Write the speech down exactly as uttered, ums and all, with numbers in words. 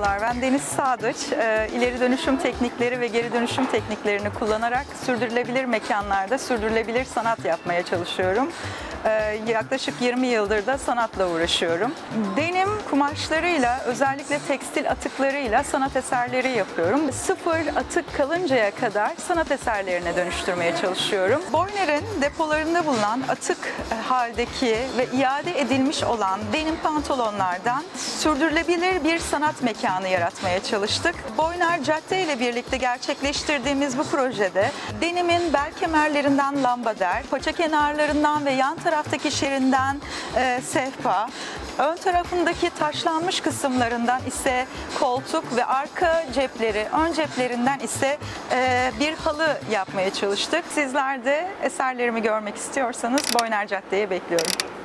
Merhabalar, ben Deniz Sadıç. Ee, İleri dönüşüm teknikleri ve geri dönüşüm tekniklerini kullanarak sürdürülebilir mekanlarda sürdürülebilir sanat yapmaya çalışıyorum. Ee, yaklaşık yirmi yıldır da sanatla uğraşıyorum. Denim kumaşlarıyla, özellikle tekstil atıklarıyla sanat eserleri yapıyorum. Sıfır atık kalıncaya kadar sanat eserlerine dönüştürmeye çalışıyorum. Boyner'in depolarında bulunan atık haldeki ve iade edilmiş olan denim pantolonlardan sürdürülebilir bir sanat mekanı yaratmaya çalıştık. Boyner Cadde ile birlikte gerçekleştirdiğimiz bu projede denimin bel kemerlerinden lambader, paça kenarlarından ve yan taraftaki şerinden e, sehpa, ön tarafındaki taşlanmış kısımlarından ise koltuk ve arka cepleri, ön ceplerinden ise e, bir halı yapmaya çalıştık. Sizler de eserlerimi görmek istiyorsanız Boyner Cadde'ye bekliyorum.